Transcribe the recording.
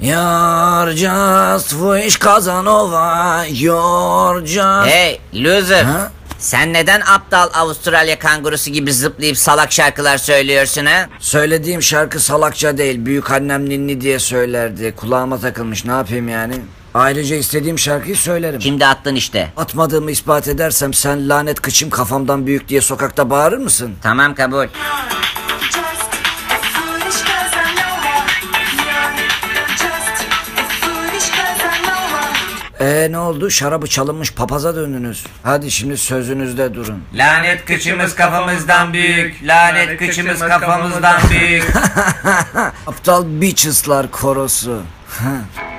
You're just wish Casanova. You're just... Hey loser. Ha? Sen neden aptal Avustralya kangurusu gibi zıplayıp salak şarkılar söylüyorsun ha? Söylediğim şarkı salakça değil. Büyük annem ninni diye söylerdi. Kulağıma takılmış, ne yapayım yani? Ayrıca istediğim şarkıyı söylerim. Şimdi attın işte. Atmadığımı ispat edersem sen lanet kıçım kafamdan büyük diye sokakta bağırır mısın? Tamam, kabul. Ne oldu? Şarabı çalınmış papaza döndünüz. Hadi şimdi sözünüzde durun. Lanet kıçımız kafamızdan büyük. Lanet kıçımız kafamızdan büyük. Aptal bitches'lar korosu.